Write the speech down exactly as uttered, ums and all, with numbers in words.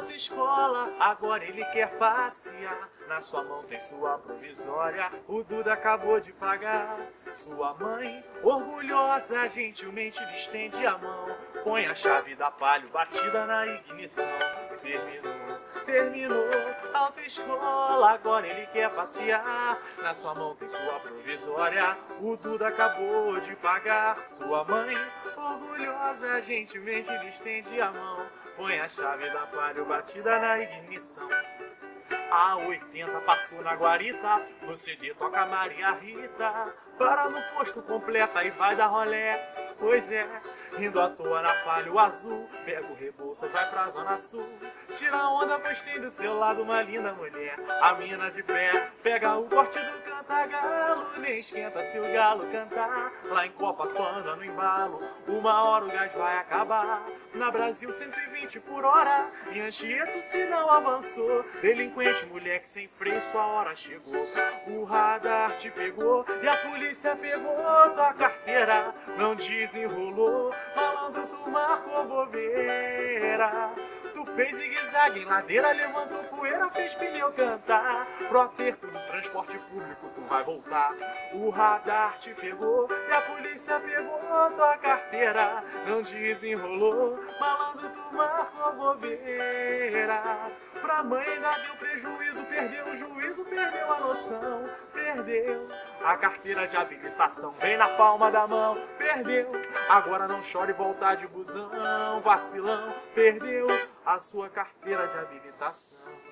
autoescola, agora ele quer passear. Na sua mão tem sua provisória, o Duda acabou de pagar. Sua mãe, orgulhosa, gentilmente lhe estende a mão. Põe a chave da Palio batida na ignição. Terminou, terminou, autoescola, agora ele quer passear. Na sua mão tem sua provisória, o Duda acabou de pagar. Sua mãe, orgulhosa, gentilmente lhe estende a mão. Põe a chave da Palio batida na ignição. A oitenta passou na guarita, no C D toca Maria Rita. Para no posto, completa e vai dar rolé. Pois é, indo à toa na Palio azul. Pega o rebolso e vai pra zona sul. Tira a onda, pois tem do seu lado uma linda mulher. A mina de pé, pega o corte do canta-galo. Nem esquenta se o galo cantar. Lá em Copa só anda no embalo. Uma hora o gás vai acabar. Na Brasil cento e vinte por hora. E Anchieta o sinal avançou. Delinquente, moleque sem freio, sua hora chegou. O radar te pegou e a polícia pegou tua carteira. Não desenrolou, malandro, tu marcou bobeira. Tu fez zigue-zague em ladeira, levantou poeira, fez pneu cantar. Pro aperto no transporte público tu vai voltar. O radar te pegou e a polícia pegou tua carteira. Não desenrolou, malandro, tu marcou bobeira. Pra mãe ainda deu prejuízo, perdeu o juízo, perdeu a noção. Perdeu a carteira de habilitação, vem na palma da mão. Perdeu, agora não chore, voltar de busão. Vacilão, perdeu a sua carteira de habilitação.